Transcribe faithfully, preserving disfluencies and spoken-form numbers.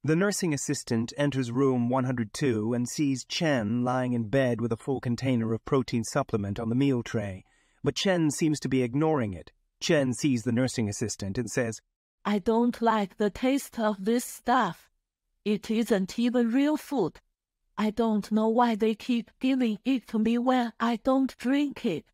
The nursing assistant enters room one hundred two and sees Chen lying in bed with a full container of protein supplement on the meal tray, but Chen seems to be ignoring it. Chen sees the nursing assistant and says, I don't like the taste of this stuff. It isn't even real food. I don't know why they keep giving it to me when I don't drink it.